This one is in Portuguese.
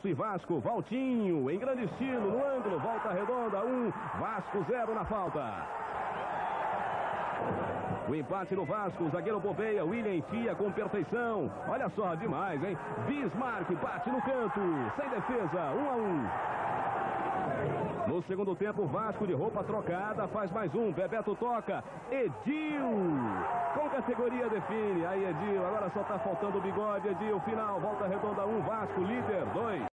Fluminense e Vasco. Valtinho, em grande estilo, no ângulo, volta redonda, 1, Vasco 0 na falta. O empate no Vasco, o zagueiro bobeia, William enfia com perfeição. Olha só, demais, hein? Bismarck bate no canto, sem defesa, 1-1. No segundo tempo, Vasco de roupa trocada, faz mais um, Bebeto toca, Edil, com categoria define, aí Edil, agora só tá faltando o bigode, Edil, final, volta redonda 1, Vasco líder 2.